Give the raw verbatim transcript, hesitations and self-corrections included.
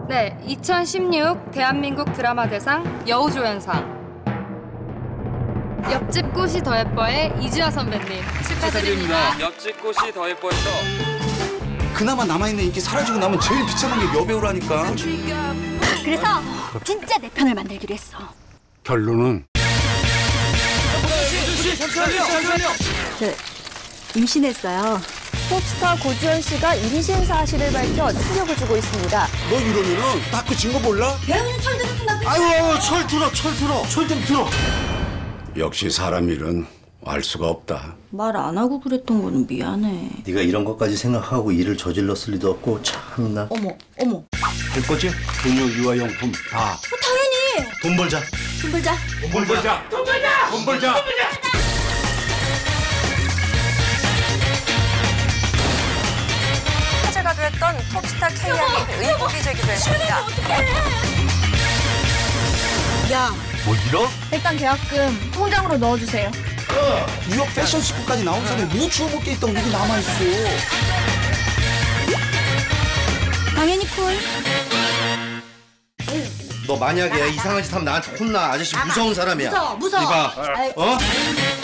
네, 이천십육 대한민국 드라마 대상 여우조연상. 옆집 꽃이 더 예뻐의 이주아 선배님 축하드립니다. 옆집 꽃이 더 예뻐에서 그나마 남아있는 인기 사라지고 나면 제일 비참한 게 여배우라니까. 그래서 진짜 내 편을 만들기로 했어. 결론은 저 임신했어요. 톱스타 고주현 씨가 임신 사실을 밝혀 충격을 주고 있습니다. 너 이러면은 나 그 증거 몰라? 배우는 철 들었나? 아유, 철 들어, 철 들어, 철 좀 들어. 역시 사람 일은 알 수가 없다. 말 안 하고 그랬던 거는 미안해. 네가 이런 것까지 생각하고 일을 저질렀을 리도 없고 참나. 어머, 어머. 될 거지? 분유, 유아용품 다. 어, 당연히. 돈 벌자. 돈 벌자. 돈 벌자. 돈 벌자. 돈 벌자. 화제가 됐던 톱스타 K양의 의혹이 제기됐습니다. 야, 뭐 이러? 일단 계약금 통장으로 넣어주세요. 뉴욕 패션 스쿨까지 나온 사람이 뭐 주워 먹게 있다고 여기 남아있어. 당연히 콜. 너 만약에 이상한 짓 하면 나한테 혼나. 아저씨 무서운 사람이야. 무서워, 무서워. 이봐. 아이, 어?